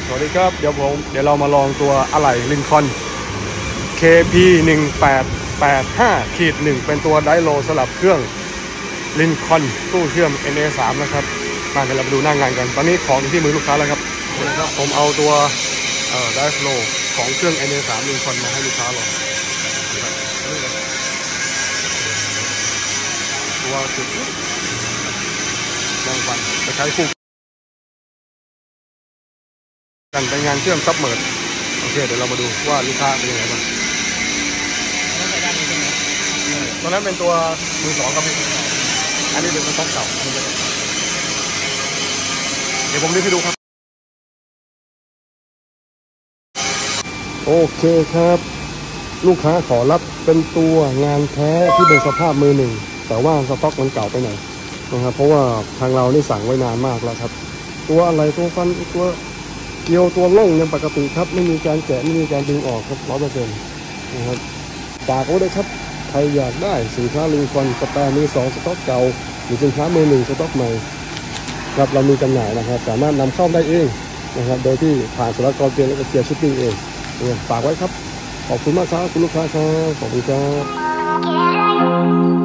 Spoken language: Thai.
สวัสดีครับเดี๋ยวเรามาลองตัวอะไหล่ลินคอล์น KP 1885-1เป็นตัวไดโลสลับเครื่องลินคอล์นตู้เชื่อม NA3 นะครับมาเดี๋ยวเราไปดูหน้างานกันตอนนี้ของอยู่ที่มือลูกค้าแล้วครับผมเอาตัวไดโลของเครื่อง NA3 ลินคอล์นมาให้ลูกค้าลองตัวจุดมองฟันจะใช้คู่กันเป็นงานเชื่อมซับเมิร์ดโอเคเดี๋ยวเรามาดูว่าลูกค้าเป็นยังไงบ้างตอนนั้นเป็นตัวมือสองครับพี่อันนี้เป็นตัวเก่าเดี๋ยวผมรีบให้ดูครับโอเคครับลูกค้าขอรับเป็นตัวงานแท้ที่เป็นสภาพมือหนึ่งแต่ว่าสต็อกมันเก่าไปหน่อยนะครับเพราะว่าทางเรานี่สั่งไว้นานมากแล้วครับตัวอะไรตัวฟันตัวเกลียวตัวล่งยังปกติครับไม่มีการแกะไม่มีการดึงออกครับ100%นะครับฝากไว้ด้วยครับใครอยากได้สินค้าลิงคอล์นสแปร์มือสองสต็อกเก่าหรือสินค้ามือหนึ่งสต็อกใหม่ครับเรามีจำหน่ายนะครับสามารถนำเข้าได้เองนะครับโดยที่ผ่านศุลกากรและเกียร์ชิปปิ้งเองฝากไว้ครับขอบคุณมากครับคุณลูกค้าครับขอบคุณครับ